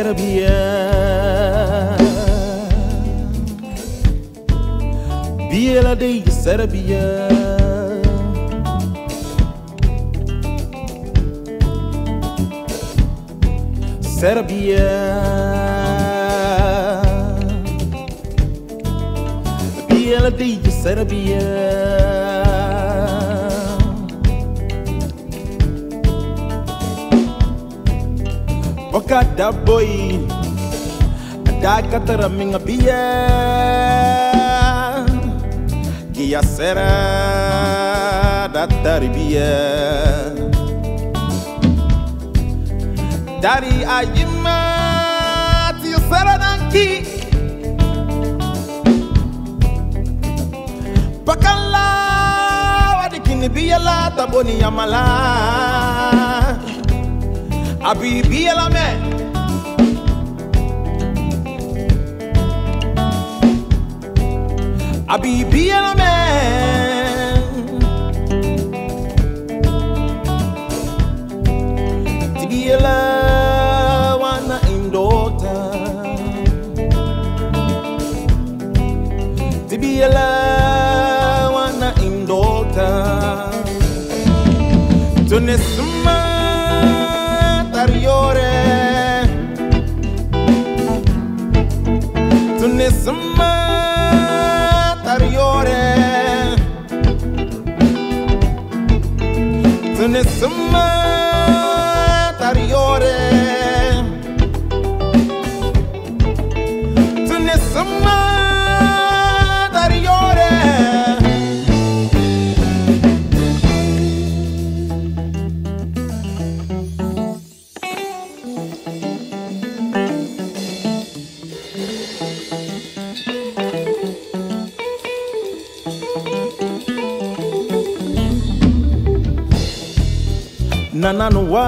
Serbia, Biela de Serbia, Serbia, Biela de Serbia. Wakada boy, ada kata minga biya, kia sera datari biya, dari ayima tiu sera nangki, pakala wadikini biya la taboni yamala. Abi biela me Abi biela me Tibiela wana indota Tibiela wana indota Tunesuma Tariore Tunesma Tariore Tunesma Tariore Tunesma Tariore Nananua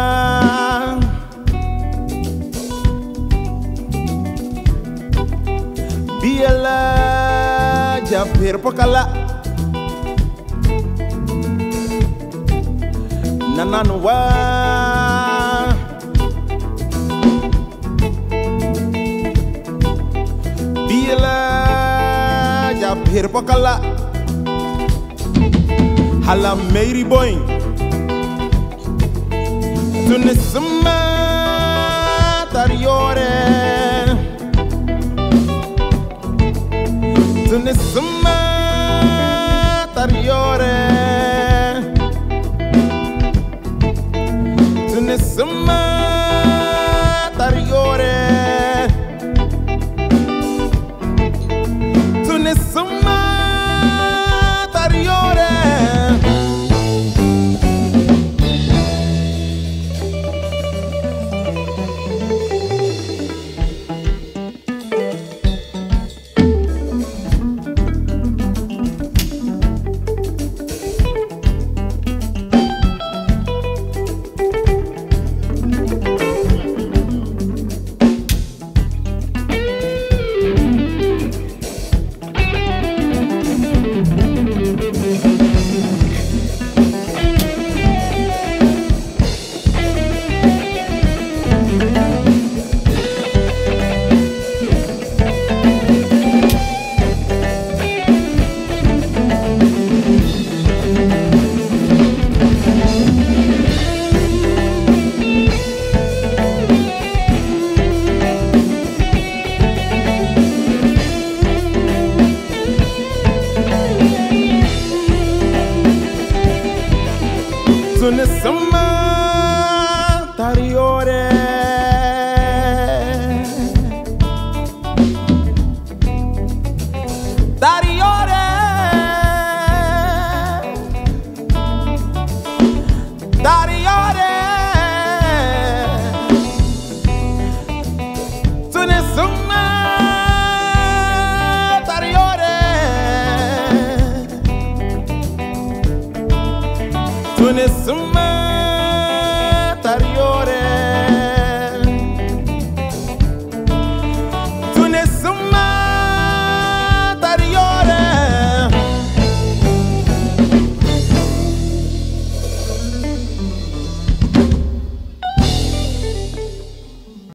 Biela Japir Pokala Nananua Biela Japir Pokala Hala Mary Boy Tunesma Tariore Tunesma Tariore Tunesma Tariore Tunesma Tariore Tunesma Tariore Tariore Tariore Tunesma Tariore Tunesma